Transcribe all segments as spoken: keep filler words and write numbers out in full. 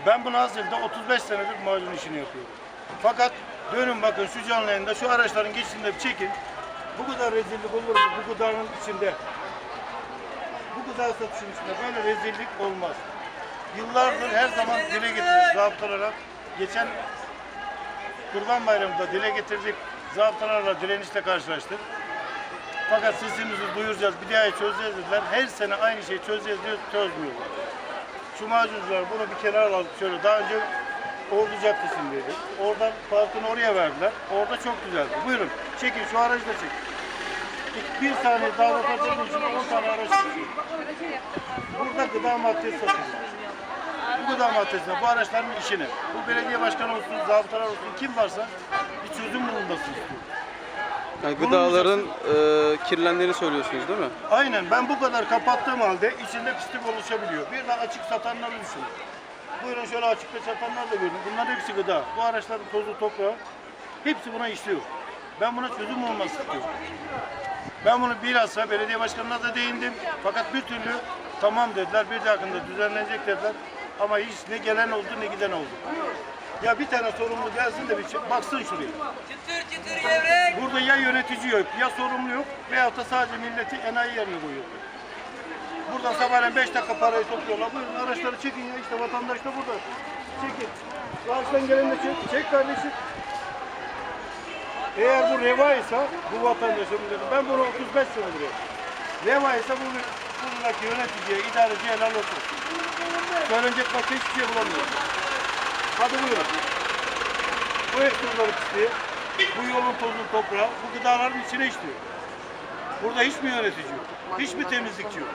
Ben bu Nazilli'de otuz beş senedir macun işini yapıyorum. Fakat dönün bakın şu canlı yayında şu araçların geçişinde bir çekin. Bu kadar rezillik olur mu? Bu gıdanın içinde. Bu gıda satışının içinde böyle rezillik olmaz. Yıllardır her zaman dile getiririz zabıtalara. Geçen Kurban Bayramı'nda dile getirdik. Zabıtalarla direnişle karşılaştık. Fakat sesimizi duyuracağız, bir daha çözeceğiz dediler. Her sene aynı şeyi çözeceğiz diyor, çözmüyorlar. Şu macuncular bunu bir kenara alıp şöyle daha önce Ordu Caddesi'ndeydi. Oradan parkını oraya verdiler. Orada çok güzeldi. Buyurun çekin şu aracı da çekin. Bir saniye daha röportajın için on tane araç çekiyor. Burada gıda maddesi satılıyor. Bu gıda maddesine, bu araçların işine, bu belediye başkanı olsun, zabıtalar olsun, kim varsa bir çözüm bulunmasını istiyor. Yani gıdaların e, kirlendiğini söylüyorsunuz değil mi? Aynen. Ben bu kadar kapattığım halde içinde pislik oluşabiliyor. Bir de açık satanları düşünün. Buyurun şöyle açıkta satanlar da görün. Bunların hepsi gıda. Bu araçların tozu, toprağı hepsi buna işliyor. Ben buna çözüm olması istiyorum. Ben bunu bilhassa belediye başkanına da değindim. Fakat bir türlü tamam dediler. Bir dahakında düzenlenecek dediler. Ama hiç ne gelen oldu ne giden oldu. Ya bir tane sorumlu gelsin de bir baksın şuraya. Çıtır çıtır gevrek. Burada ya yönetici yok, ya sorumlu yok veyahut da sadece milleti enayi yerine koyuyor. Buradan sabahleyin beş dakika parayı topluyorlar. Buyurun araçları çekin ya, işte vatandaş da burada. Çekin. Karşıdan gelen de çek, çek kardeşim. Eğer bu reva ise bu vatandaşa milleti, ben bunu otuz beş senedir yapıyorum. Reva ise bu buradaki yöneticiye, idareciye helal olsun. Söylenecek başka hiçbir şey bulamıyorum. Hadi buyurun. Bu ekstrüleri pisliği, bu yolun tozu toprağı, bu gıdaların içine işliyor. Burada hiç mi yönetici yok? Hiç mi temizlikçi yok?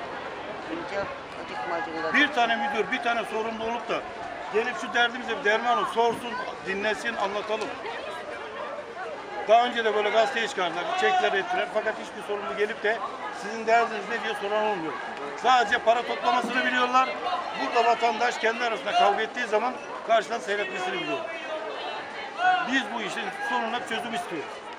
Bir tane müdür, bir tane sorumlu olup da gelip şu derdimize bir derman ol, sorsun, dinlesin, anlatalım. Daha önce de böyle gazeteye çıkardılar, çekler ettiler fakat hiçbir sorumlu gelip de sizin derdiniz ne diye soran olmuyor. Sadece para toplamasını biliyorlar. Burada vatandaş kendi arasında kavga ettiği zaman karşıdan seyretmesini biliyor. Biz bu işin sonuna çözüm istiyoruz.